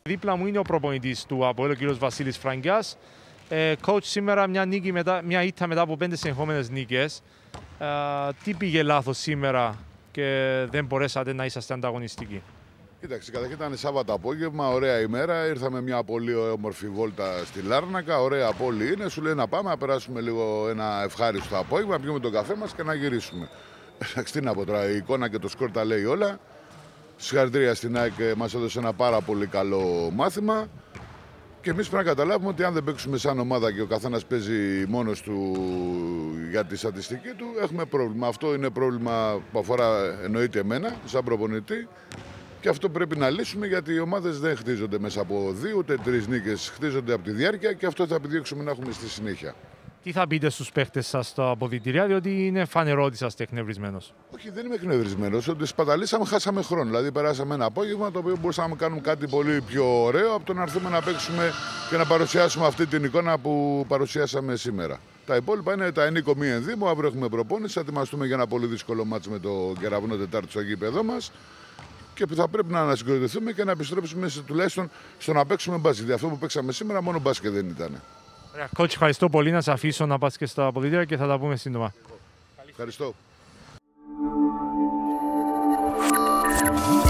Δίπλα μου είναι ο προπονητής του ΑΠΟΕΛ, ο κ. Βασίλης Φραγκιάς. Coach, σήμερα μια ήττα μετά από 5 συνεχόμενες νίκες. Τι πήγε λάθος σήμερα και δεν μπορέσατε να είσαστε ανταγωνιστικοί? Κοίταξε, καταρχήν ήταν Σάββατο απόγευμα, ωραία ημέρα. Ήρθαμε μια πολύ όμορφη βόλτα στη Λάρνακα. Ωραία πόλη είναι. Σου λέει να πάμε να περάσουμε λίγο ένα ευχάριστο απόγευμα, να πιούμε τον καφέ μας και να γυρίσουμε. Τι να πω τώρα, η εικόνα και το σκορ τα λέει όλα. Συγχαρητήρια στην ΑΕΚ, μας έδωσε ένα πάρα πολύ καλό μάθημα. Και εμείς πρέπει να καταλάβουμε ότι αν δεν παίξουμε σαν ομάδα και ο καθένας παίζει μόνος του για τη στατιστική του, έχουμε πρόβλημα. Αυτό είναι πρόβλημα που αφορά εννοείται εμένα, σαν προπονητή. Και αυτό πρέπει να λύσουμε, γιατί οι ομάδες δεν χτίζονται μέσα από 2 ούτε 3 νίκες. Χτίζονται από τη διάρκεια και αυτό θα επιδιώξουμε να έχουμε στη συνέχεια. Τι θα πείτε στους παίχτες σας στα αποδυτήρια, διότι είναι φανερό ότι είσαστε εκνευρισμένος? Όχι, δεν είμαι εκνευρισμένος. Ότι σπαταλήσαμε, χάσαμε χρόνο. Δηλαδή, περάσαμε ένα απόγευμα το οποίο μπορούσαμε να κάνουμε κάτι πολύ πιο ωραίο από το να έρθουμε να παίξουμε και να παρουσιάσουμε αυτή την εικόνα που παρουσιάσαμε σήμερα. Τα υπόλοιπα είναι τα ενίκο μη ενδύμου. Αύριο έχουμε προπόνηση. Θα ετοιμαστούμε για ένα πολύ δύσκολο μάτς με το Κεραυνό Τετάρτη στο γήπεδό μας. Και που θα πρέπει να ανασυγκροτηθούμε και να επιστρέψουμε τουλάχιστον στο να παίξουμε μπάσκετ. Αυτό που παίξαμε σήμερα μόνο μπάσκετ δεν ήταν. Ωραία, coach, ευχαριστώ πολύ. Να σε αφήσω να πας και στα αποδυτήρια και θα τα πούμε σύντομα. Ευχαριστώ.